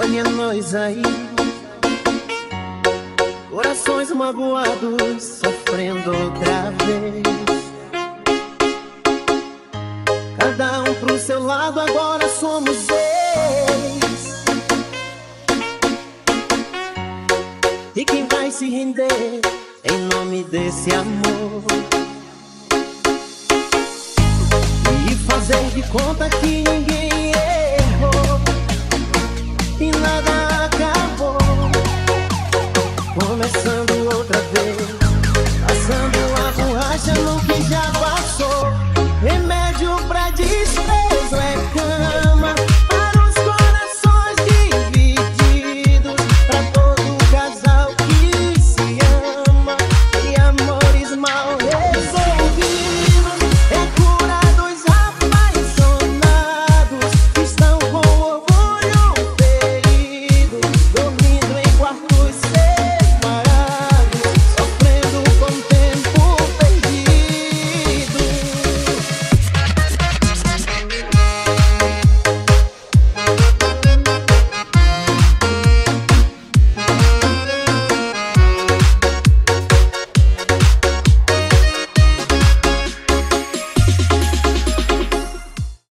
Tinha nós aí, corações magoados, sofrendo outra vez. Cada um pro seu lado, agora somos ex. E quem vai se render em nome desse amor? E fazer de conta que ninguém